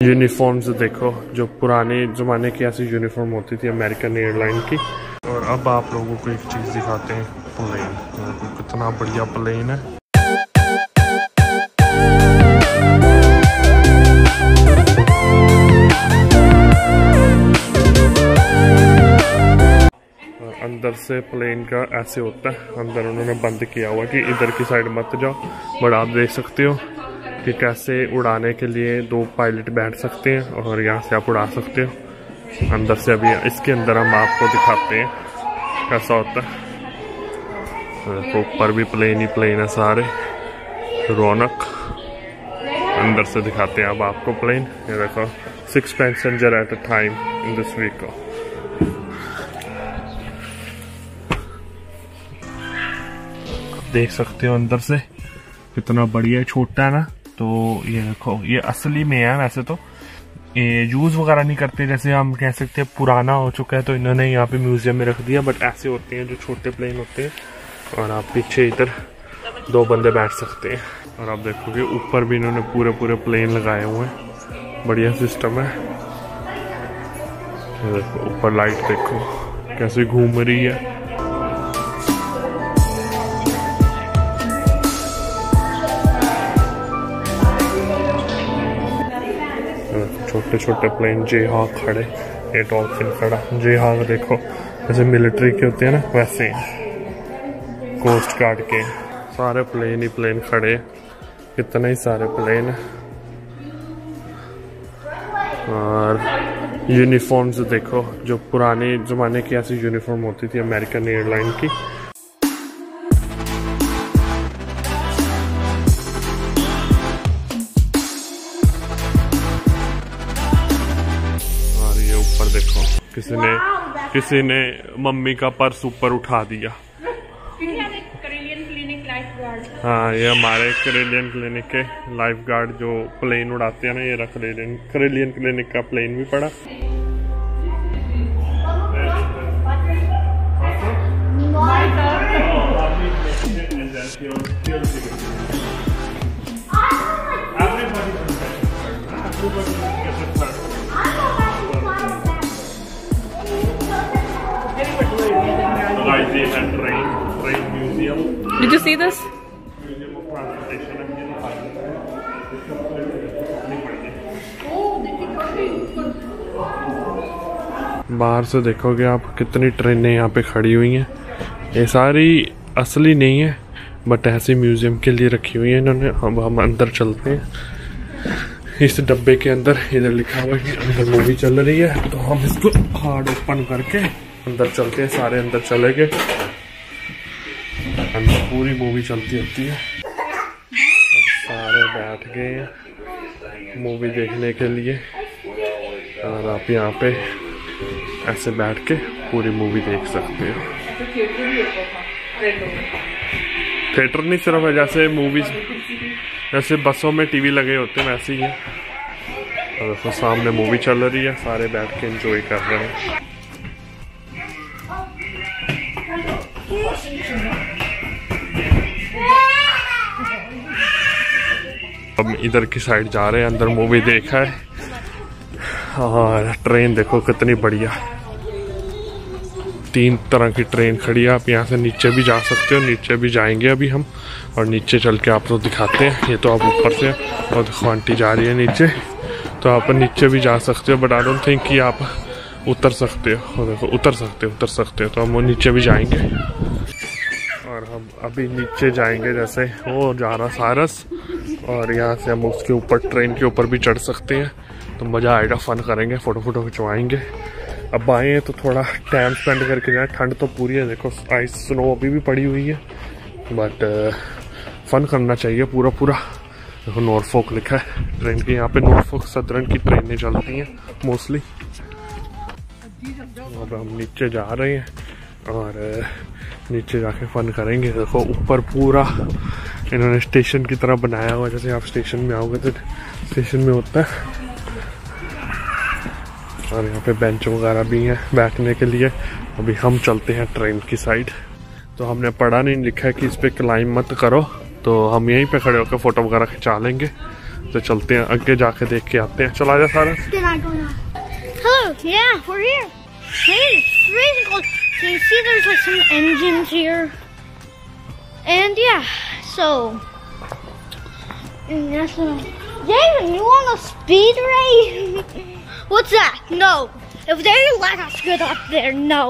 Uniforms देखो, जो पुराने ज़माने की ऐसी यूनिफॉर्म होती थी अमेरिकन एयरलाइन की। और अब आप लोगों को एक चीज़ दिखाते हैं, प्लेन। कितना बढ़िया प्लेन है। अंदर से प्लेन का ऐसे होता है, अंदर उन्होंने बंद किया हुआ कि इधर की साइड मत जाओ, बट आप देख सकते हो कि कैसे उड़ाने के लिए 2 पायलट बैठ सकते हैं और यहाँ से आप उड़ा सकते हो अंदर से। अभी इसके अंदर हम आपको दिखाते हैं कैसा होता है। ऊपर भी प्लेन ही प्लेन है सारे, रौनक। अंदर से दिखाते हैं अब आपको प्लेन। ये देखो, 6 passenger at a time in this vehicle. देख सकते हो अंदर से कितना बढ़िया, छोटा है ना। तो ये देखो, ये असली में है। वैसे तो ये यूज वगैरह नहीं करते, जैसे हम कह सकते हैं पुराना हो चुका है तो इन्होंने यहाँ पे म्यूजियम में रख दिया, बट ऐसे होते हैं जो छोटे प्लेन होते हैं। और आप पीछे इधर 2 बंदे बैठ सकते हैं। और आप देखोगे ऊपर भी इन्होंने पूरे पूरे प्लेन लगाए हुए हैं, बढ़िया सिस्टम है। देखो ऊपर लाइट देखो कैसे घूम रही है। छोटे छोटे प्लेन, जे हाग खड़े, ये डॉल्फिन खड़ा। जे हाग देखो जैसे मिलिट्री के होते हैं ना, वैसे कोस्ट गार्ड के सारे प्लेन ही प्लेन खड़े। कितने ही सारे प्लेन है। और यूनिफॉर्म्स देखो, जो पुराने ज़माने की ऐसी यूनिफॉर्म होती थी अमेरिकन एयरलाइन की। देखो किसी ने मम्मी का पर्स ऊपर उठा दिया। हाँ, ये हमारे करेलियन क्लिनिक के लाइफ गार्ड जो प्लेन उड़ाते हैं ना, ये करेलियन क्लिनिक का प्लेन भी पड़ा। Did you see this? बाहर से देखोगे आप कितनी ट्रेनें यहाँ पे खड़ी हुई हैं। ये सारी असली नहीं है, बट ऐसे म्यूजियम के लिए रखी हुई है इन्होंने। अब हम अंदर चलते हैं। इस डब्बे के अंदर इधर लिखा हुआ है कि अंदर मूवी चल रही है, तो हम इसको हार्ड ओपन करके अंदर चलते हैं। सारे अंदर चले गए, अंदर पूरी मूवी चलती होती है। अब सारे बैठ गए हैं मूवी देखने के लिए, और आप यहाँ पे ऐसे बैठ के पूरी मूवी देख सकते हो। थिएटर नहीं सिर्फ है, जैसे मूवीज, जैसे बसों में टीवी लगे होते हैं वैसे ही है। और देखो सामने मूवी चल रही है, सारे बैठ के एंजॉय कर रहे हैं। अब इधर की साइड जा रहे हैं, अंदर मूवी देखा है। और ट्रेन देखो कितनी बढ़िया, 3 तरह की ट्रेन खड़ी है। आप यहाँ से नीचे भी जा सकते हो, नीचे भी जाएंगे अभी हम, और नीचे चल के आप लोग दिखाते हैं। ये तो आप ऊपर से, और देखो आंटी जा रही है नीचे, तो आप नीचे भी जा सकते हो, बट आई डोंट थिंक कि आप उतर सकते हो। और देखो उतर सकते हो, तो हम वो नीचे भी जाएंगे। और हम अभी नीचे जाएंगे, जैसे वो जा रहा सारस, और यहाँ से हम उसके ऊपर, ट्रेन के ऊपर भी चढ़ सकते हैं। तो मज़ा आएगा, फन करेंगे, फ़ोटो खिंचवाएंगे। अब आए हैं तो थोड़ा टाइम स्पेंड करके जाए। ठंड तो पूरी है, देखो आइस स्नो अभी भी पड़ी हुई है, बट फन करना चाहिए पूरा। देखो नॉरफॉक लिखा है ट्रेन के यहाँ पे। नॉरफॉक सदर्न की ट्रेनें चलती हैं मोस्टली। अब हम नीचे जा रहे हैं और नीचे जाके फन करेंगे। देखो ऊपर पूरा इन्होंने स्टेशन की तरह बनाया हुआ, जैसे आप स्टेशन में आओगे तो स्टेशन में होता है। और यहाँ पे बेंच वगैरह भी हैं बैठने के लिए। अभी हम चलते हैं ट्रेन की साइड। तो हमने पढ़ा नहीं, लिखा है कि इस पे क्लाइंब मत करो, तो हम यहीं पे खड़े होकर फ़ोटो वगैरह खिंचा लेंगे। तो चलते हैं आगे जाके देख के आते हैं। चला जा सारा। Hello, yeah, we're here. Hey, it's freezing cold. Can you see there's like some engines here? And yeah, so and that's Jaden, you want a speed race? What's that? No. If they let us get up there, no.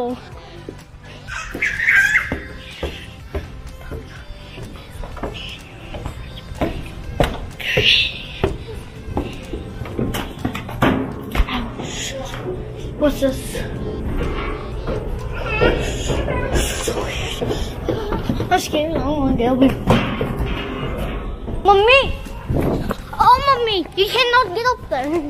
What's this? I'm scared. I don't want to get over. Mommy! Oh, Mommy! You cannot get up there.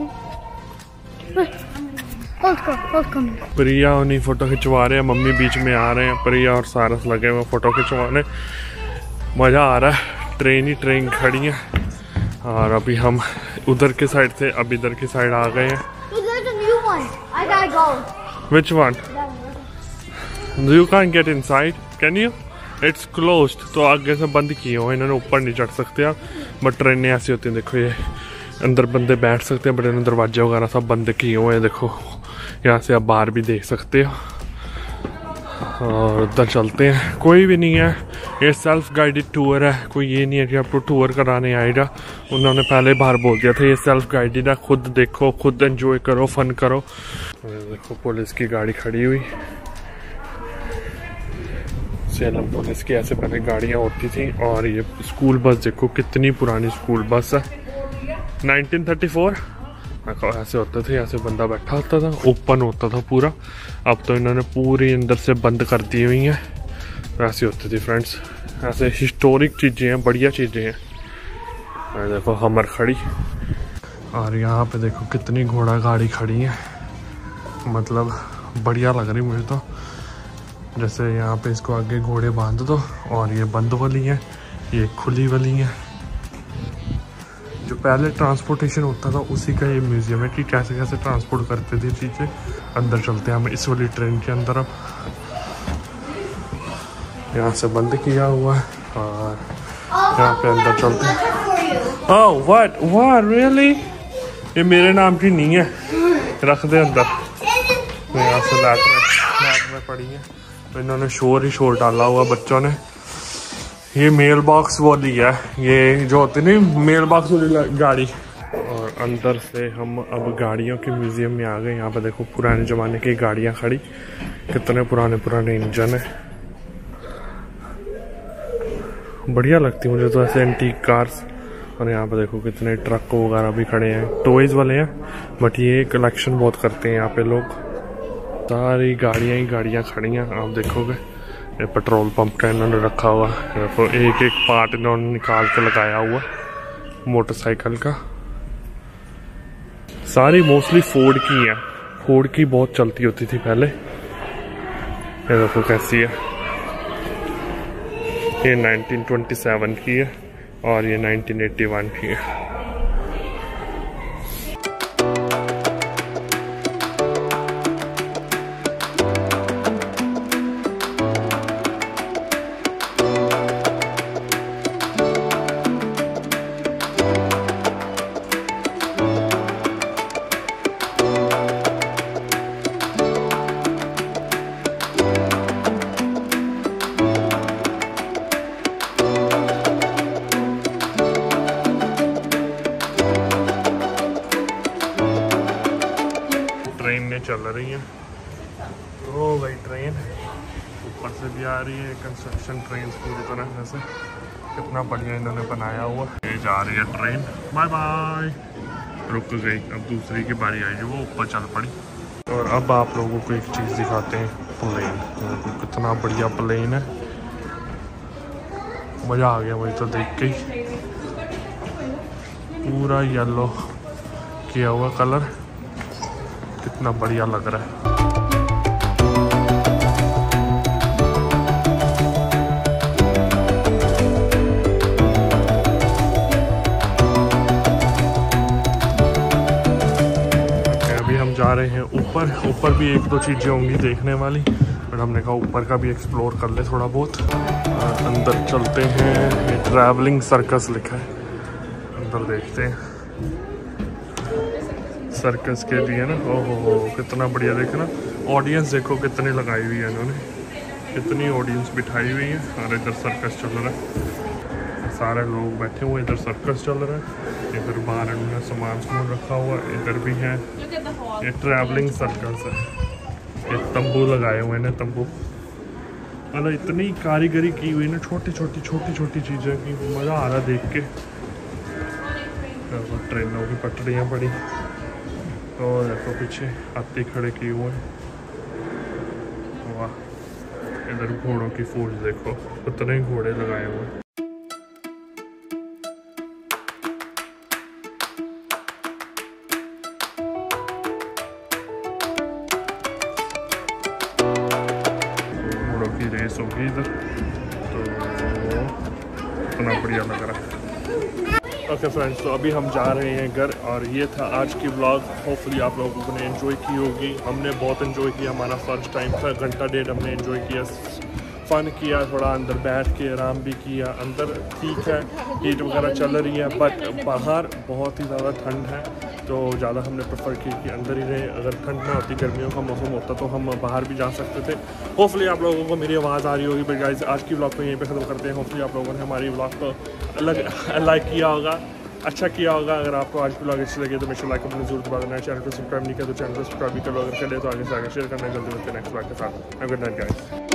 Let's go. प्रिया उन्हीं photo खिंचवा रहे हैं, mummy बीच में आ रहे हैं। प्रिया और सारस लगे हुए फोटो खिंचवाने। मज़ा आ रहा है। ट्रेन खड़ी है और अभी हम उधर के साइड से अब इधर की साइड आ गए हैं। I gotta go. Which one? You can't get inside. Can you? It's closed. तो आगे से बंद किए हुए, इन्होंने ऊपर नहीं चढ़ सकते आप। बट ट्रेनें ऐसी होती हैं, देखो ये अंदर बंदे बैठ सकते हैं, बट इन्होंने दरवाजे वगैरह सब बंद किए हुए हैं। देखो यहाँ से आप बाहर भी देख सकते हो। और उधर चलते हैं, कोई भी नहीं है। ये सेल्फ गाइडेड टूर है, कोई ये नहीं है कि आपको टूर कराने आएगा। उन्होंने पहले बार बोल दिया था ये सेल्फ गाइडेड है, खुद देखो, खुद एंजॉय करो, फन करो। देखो पुलिस की गाड़ी खड़ी हुई, सेलम पुलिस की ऐसे पहले गाड़ियाँ होती थी। और ये स्कूल बस देखो कितनी पुरानी स्कूल बस है, 1934। ऐसे होते थे, ऐसे बंदा बैठा होता था, ओपन होता था पूरा। अब तो इन्होंने पूरी अंदर से बंद कर दी हुई हैं। ऐसी होती थी फ्रेंड्स, ऐसे हिस्टोरिक चीज़ें हैं, बढ़िया चीज़ें हैं। देखो हमर खड़ी, और यहाँ पे देखो कितनी घोड़ा गाड़ी खड़ी है, मतलब बढ़िया लग रही मुझे तो। जैसे यहाँ पे इसको आगे घोड़े बांध दो, और ये बंद वाली है, ये खुली वाली है। जो पहले ट्रांसपोर्टेशन होता था उसी का ये म्यूजियम है कि कैसे कैसे ट्रांसपोर्ट करते थे चीज़ें। अंदर चलते हैं हम इस वाली ट्रेन के अंदर। अब यहाँ से बंद किया हुआ है और यहाँ पे अंदर चलते हैं। ओह व्हाट रियली, ये मेरे नाम की नहीं है, रख दे अंदर। यहाँ से लैट में पड़ी है, तो इन्होंने शोर डाला हुआ बच्चों ने। ये मेल बॉक्स वाली है, ये जो होती नहीं मेल बॉक्स वाली गाड़ी। और अंदर से हम अब गाड़ियों के म्यूजियम में आ गए। यहाँ पे देखो पुराने ज़माने की गाड़ियाँ खड़ी, कितने पुराने इंजन है, बढ़िया लगती मुझे तो ऐसे एंटीक कार्स। और यहाँ पे देखो कितने ट्रक वगैरह भी खड़े हैं, टॉयज वाले हैं, बट ये कलेक्शन बहुत करते हैं यहाँ पे लोग। सारी गाड़ियाँ ही गाड़ियाँ खड़ी हैं, आप देखोगे। ये पेट्रोल पंप का इन्होंने रखा हुआ है, देखो एक एक पार्ट इन्होंने निकाल के लगाया हुआ मोटरसाइकिल का। सारी मोस्टली फोर्ड की है, फोर्ड की बहुत चलती होती थी पहले। ये देखो कैसी है, ये 1927 की है और ये 1981 की है। ट्रेनें चल रही हैं, तो भाई ट्रेन ऊपर से भी आ रही है, कंस्ट्रक्शन ट्रेन पूरी तरह से। कितना बढ़िया इन्होंने बनाया हुआ। ये जा रही है ट्रेन, बाय बाय, रुक गई। अब दूसरी की बारी आई, वो ऊपर चल पड़ी। और अब आप लोगों को एक चीज़ दिखाते हैं, प्लेन। कितना बढ़िया प्लेन है, मज़ा आ गया मुझे तो देख के ही। पूरा येलो किया हुआ कलर, कितना बढ़िया लग रहा है। अभी हम जा रहे हैं ऊपर। ऊपर भी एक दो चीज़ें होंगी देखने वाली, बट हमने कहा ऊपर का भी एक्सप्लोर कर ले थोड़ा बहुत। अंदर चलते हैं, ये ट्रैवलिंग सर्कस लिखा है, अंदर देखते हैं। सर्कस के लिए ना, ओहो कितना बढ़िया। देखो ना ऑडियंस, देखो कितनी लगाई हुई है इन्होंने, कितनी ऑडियंस बिठाई हुई है। और इधर सर्कस चल रहा है, सारे लोग बैठे हुए, इधर सर्कस चल रहा है। इधर बाहर इन्होंने सामान रखा हुआ, इधर भी है। ये ट्रैवलिंग सर्कस है, ये तंबू लगाए हुए हैं, तंबू मतलब इतनी कारीगरी की हुई ना, छोटी छोटी चीज़ें की, मज़ा आ रहा देख के। ट्रेनों की पटरियाँ पड़ी, तो देखो पीछे हाथी खड़े किए हुए हैं, वाह। इधर घोड़ों की फौज देखो, कितने घोड़े लगाए हुए हैं। घोड़ों की रेस होगी इधर, तो कितना बढ़िया लग रहा है। ओके फ्रेंड्स, तो अभी हम जा रहे हैं घर, और ये था आज की व्लॉग। होपफुली आप लोगों ने एंजॉय की होगी। हमने बहुत एंजॉय किया, हमारा फर्स्ट टाइम था, घंटा डेढ़ हमने एंजॉय किया, फ़न किया, थोड़ा अंदर बैठ के आराम भी किया। अंदर ठीक है, हीट वगैरह चल रही है, बट बाहर बहुत ही ज़्यादा ठंड है, तो ज़्यादा हमने प्रेफर किया कि अंदर ही रहे। अगर ठंड ना होती, गर्मियों का मौसम होता, तो हम बाहर भी जा सकते थे। होपफुली आप लोगों को मेरी आवाज़ आ रही होगी। बट गाइस, आज की व्लॉग को यहीं पे ख़त्म करते हैं। होपफुली आप लोगों ने हमारी व्लॉग को लाइक किया होगा, अच्छा किया होगा। अगर आपको आज की व्लॉग अच्छी लगी तो मेरे लाइक अपने जरूर दबा देना। चैनल को सब्सक्राइब नहीं किया तो चैनल को सब्सक्राइब भी करो, अगर कर ले तो आगे से आगे शेयर करना। जल्दी मिलते हैं नेक्स्ट व्लॉग के साथ। Good night guys.